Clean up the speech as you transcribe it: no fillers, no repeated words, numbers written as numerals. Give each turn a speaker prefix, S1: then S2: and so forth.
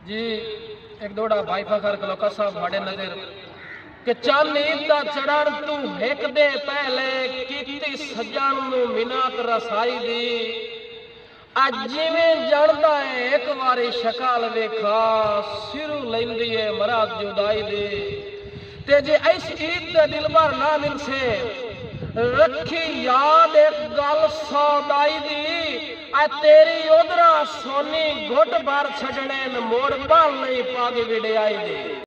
S1: जी एक दोड़ा भाई फखर कलोका साहब माड़े नजर कि चल ईद दा चढ़न तू हिक दे पहले कीती सजन नू मिन्नत रसाई दी अज जिवें जणदा है एक बारी शक्ल वेखा सिरू लैंदी है मराद जुदाई दे ते जे इस ईद दे दिल भर ना मिल से रखी याद एक गल सौदाई दी आ तेरी उधरा सोनी घुट भर छड़ने मोड़ पाल नहीं पाग विड़े आई दे।